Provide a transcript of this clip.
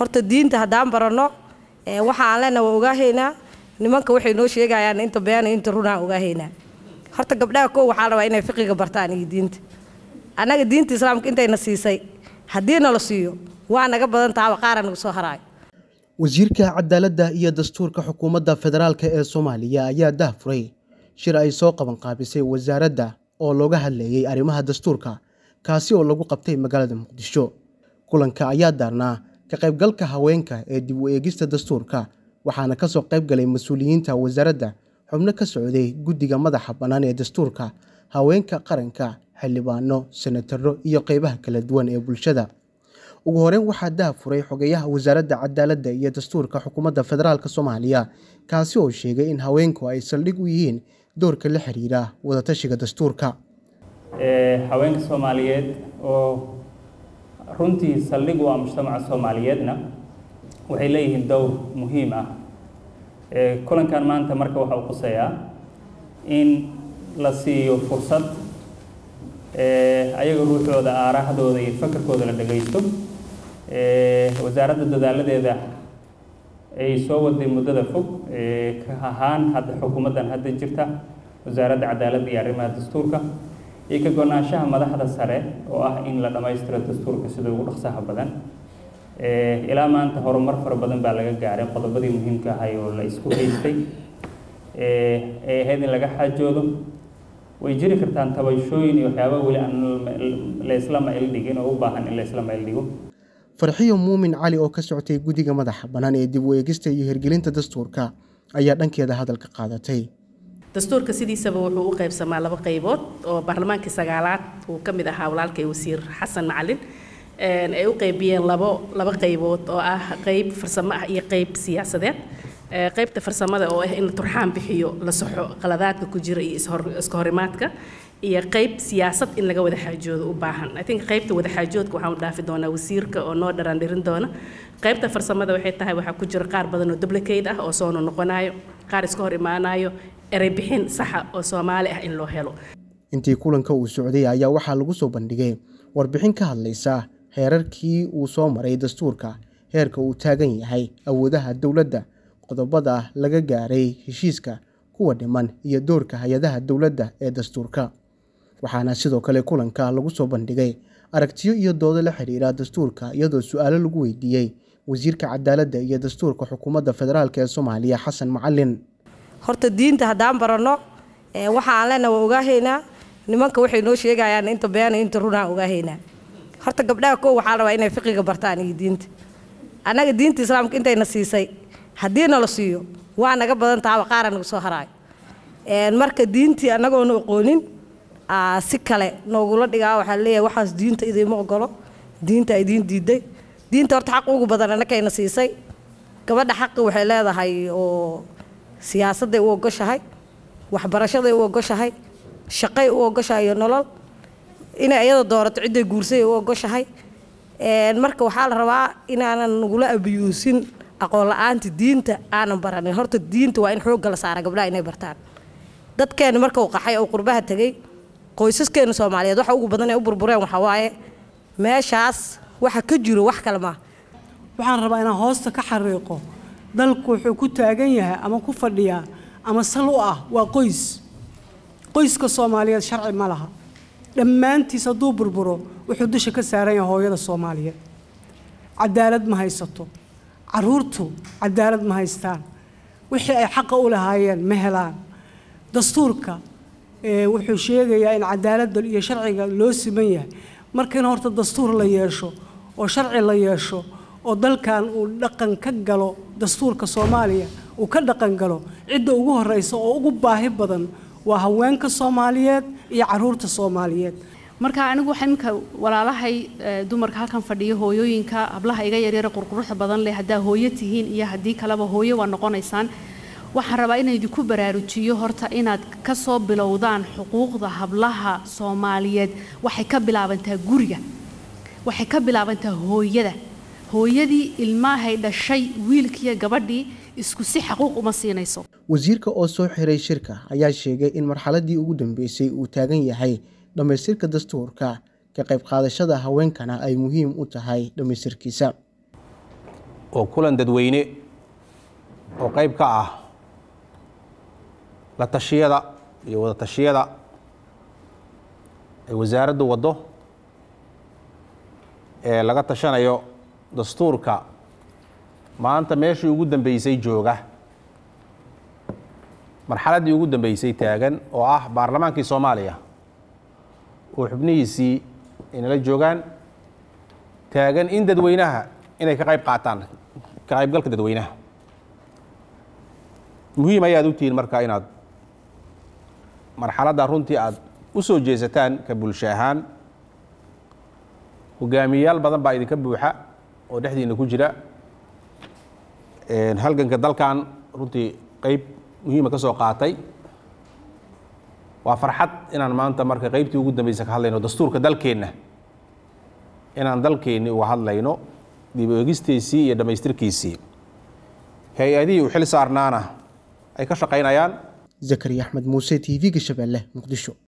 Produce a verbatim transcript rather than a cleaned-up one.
horta diinta haddaan barano ee waxa aan leenahay waa ogaaheynaa nimanka waxay noo sheegayaan inta been inta run aan ogaaheynaa horta gabdhaha koo waxa la rabaa inay fiqiga bartaan iyo diinta anaga diinta islaamka intayna siisay haddii nala siiyo waa naga badan tahay qaar nagu soo haraay wasiirka cadaaladda iyo dastuurka xukuumadda federaalka ee Soomaaliya ayaa daahfuray shir ay soo qaban qaabisay wasaaradda oo looga hadlayay arrimaha dastuurka kaasi oo lagu qabtay magaalada Muqdisho kulanka ayaa daarnaa ka qaybgalka haweenka ee dib u eegista dastuurka waxaana ka soo qayb galay mas'uuliyiinta wasaaradda xubno ka socday guddiga madaxa bannaan ee dastuurka haweenka qaranka xildhibaano senataro iyo qaybaha kala duwan ee bulshada ugu horreyn waxaa daahfuray xogayaha wasaaradda cadaaladda iyo dastuurka xukuumadda federaalka Soomaaliya kaasi oo sheegay in haweenku ay saldhig u yihiin doorka la xiriira wada tashiga dastuurka ee haweenka Soomaaliyeed oo runtii saldhig u ah mujtamaca Soomaaliyeedna waxay leeyihiin dowr muhiim ah ee kulankan maanta marka waxa uu quseeyaa in la siiyo fursad ee ayaga ruuxooda aarahdooda iyo fakarkooda la dhageysto ee wasaaradda dadaaladeeda ay soo waday muddada fog ee ka ahaan hadda xukuumaddan hadda jirta wasaaradda cadaaladda iyo arrimaha dastuurka iyo ka go'naanshaha madaxda sare oo ah in la dhammaystiro dastuurka sida ugu dhaqsaha badan ee ilaa maanta horumar fara badan baa laga gaaray qodobadii muhiimka ahaa oo la isku haystay ee ay ahayd in laga xajoodo way jiri kartaan tabashooyin iyo waxyaabo wali aan la islaam ay dhigin oo u baahan in la islaam ay dhigo farxiyo muumin cali oo ka socotay guddiga madaxa bannaan ee dib u eegista iyo hirgelinta dastuurka ayaa dhankeeda hadalka qaadatay dastuurka sidiisaba wuxuu u qaybsamaa laba qaybood oo baarlamaanka sagaalaad uu ka mid ahaa walaalkay wasiir xasan macalin een ay u qaybiyeen labo laba qaybood oo ah qayb farsamo ah iyo qayb siyaasadeed qaybta farsamada oo ah in turxaan bixiyo la saxo qaladaadka ku jira iyo iska horimaadka iyo qayb siyaasad in laga wada xaajoodo u baahan I think qaybta wada xaajoodka waxaan u dhaafi doonaa wasiirka oo noo dharaandhirin doona qaybta farsamada waxay tahay waxa ku jira qaar badan oo duplicate ah oo soo noqonayo qaar iska hor imaanayo eray bixin sax ah oo Soomaali ah in loo helo intii kulanka uu socday ayaa waxaa lagu soo bandhigay warbixin ka hadlaysa heerarkii uu soo maray dastuurka heerka uu taagan yahay awoodaha dawladda qodobada laga gaaray heshiiska kuwa dhiman iyo doorka hay'adaha dawladda ee dastuurka waxaana sidoo kale kulanka lagu soo bandhigay aragtiyo iyo doodo la xiriira dastuurka iyadoo su'aalo lagu weydiiyay wasiirka cadaaladda iyo dastuurka xukuumadda federaalka ee Soomaaliya Xasan Macalin horta diinta haddaan barano ee waxa aan leenahay waa ogaaheynaa nimanka waxay noo sheegayaan inta been inta run aan ogaaheynaa horta gabdhaha koo waxa la rabaa inay fiqiga bartaan iyo diinta anaga diinta islaamka intayna siisay haddii nala siiyo waa naga badan tahay qaar nagu soo haraay een marka diintii anagoo noo aqoonin aa si kale noogula dhigaa waxa leeyahay waxaas diinta idimo ogolo diinta ay diin diiday diinta horta xaq ugu badan anagayna siisay gabadha xaq waxay leedahay oo siyaasadda u ogoshahay waxbarashada u ogoshahay shaqay u ogoshahay nolol inay ayada doorato cid ay guursay u ogoshahay een marka waxa la rabaa inaanan nagula abiyuusin aqoon la'aanta diinta aanan baranin horta diinta waa in xoog la saaro gabdhaha inay bartaan dadkeena marka uu qaxay oo qurbaha tagay qoysaskeena Soomaaliyeed waxa ugu badan ee u burbureen waxa waaye meeshaas waxa ka jiro wax kale ma waxaan rabaa inaan hoosta ka xariiqo dalku wuxuu ku taagan yahay ama ku fadhiyaa ama sal u ah waa qoys qoyska Soomaaliyeed sharci ma laha dhammaantiis hadduu burburo wuxuu dusha ka saaran yahay hooyada Soomaaliyeed cadaalad ma haysato caruurtu cadaalad ma haystaan wixii ay xaq u lahaayeen ma helaan dastuurka ee wuxuu sheegayaa in cadaaladda iyo sharciga loo siman yahay markii horta dastuur la yeesho oo sharci la yeesho oo dalkan uu dhaqan ka galo dastuurka Soomaaliya uu ka dhaqan galo cidda ugu horeysa oo ugu baahi badan waa haweenka Soomaaliyeed iyo caruurta Soomaaliyeed marka anigu waxaan imka walaalahay dumarka halkan fadhiyo hooyooyinka hablaha iga yaryar qurquruxda badan leh hadaa hooyo tihiin iyo hadii kaleba hooyo waa noqonaysaan waxaan rabaa inaan idinku baraarujiyo horta inaad ka soo bilowdaan xuquuqda hablaha Soomaaliyeed waxay ka bilaabantaa guriga waxay ka bilaabantaa hooyada hooyadii ilmahay dhashay wiilkiya gabadhii isku si xaquuq uma siinayso wasiirka oo soo xiray shirka ayaa sheegay in marxaladii ugu dambeysay uu taagan yahay dhamaystirka dastuurka ka qayb qaadashada haweenkana ay muhiim u tahay dhamaystirkiisa oo kulan dadweyne oo qayb ka ah la tashiyada iyo wada tashiyada ay wasaaraddu waddo ee laga tashanayo dastuurka maanta meeshii ugu dambeysay jooga marxaladdii ugu dambeysay taagan oo ah baarlamaankii Soomaaliya oo xubnihiisii inala joogaan taagan in dadweynaha inay ka qayb qaataan ka qaybgalka dadweynaha muhiim ayaad u tihiin marka inaad marxaladda runtii aad u soo jeesataan ka bulsho ahaan hogaamiyayaal badan baa idinka buuxa oo dhexdiina ku jira halganka dalkan runtii qayb muhiima ka soo qaatay waa farxad inaan maanta marka qaybtii ugu dambeysay ka hadlayno dastuurka dalkeenna inaan dalkeenni uga hadlayno dib u eegistiisii iyo dhammaystirkiisii hay-adihii u xil saarnaana ay ka shaqaynayaan zakariya axmed muuse t v-ga shabeelle muqdisho.